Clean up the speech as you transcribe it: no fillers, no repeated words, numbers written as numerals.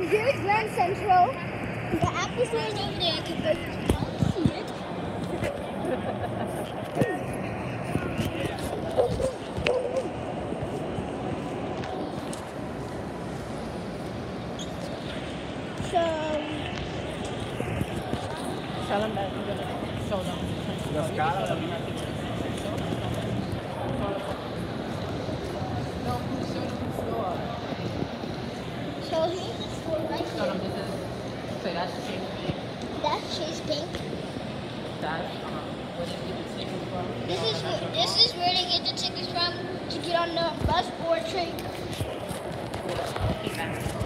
Here's Grand Central. The Apple Store is over there. I can go see it. So, tell them that you're gonna show them. La scala No, show them the store. so here's the store right Show them here. this is. Say that's Chase Bank. That's Chase Bank. That's where they get the tickets from. This is where they get the tickets from to get on the bus or train. Okay, that's